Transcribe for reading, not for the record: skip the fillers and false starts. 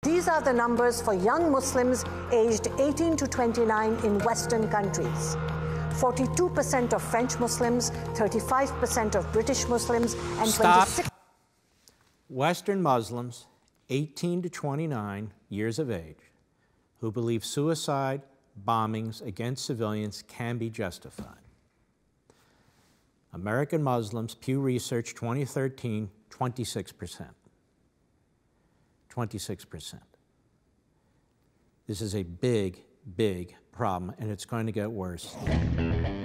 These are the numbers for young Muslims aged 18 to 29 in Western countries. 42% of French Muslims, 35% of British Muslims, and 26%. Western Muslims, 18 to 29 years of age, who believe suicide bombings against civilians can be justified. American Muslims, Pew Research 2013, 26%. 26%. This is a big, big problem, and it's going to get worse.